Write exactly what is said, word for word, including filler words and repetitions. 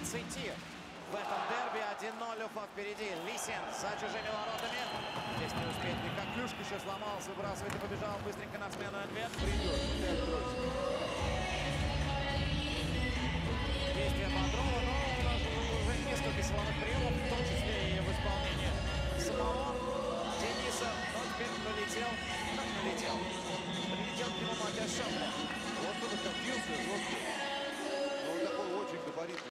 тридцати в этом дерби. один ноль Уфа впереди. Лисин за чужими воротами. Здесь не успеет никак. Клюшка еще сломался, выбрасывает и побежал быстренько на смену Энвет. Придет. Действие Бодрова, но у нас уже несколько силовых приемов, в том числе и в исполнении самого Дениса. Но теперь пролетел, как пролетел? Прилетел к нему Матиас Шамля. Вот он и катился жесткий. Но он такой очень габаритный.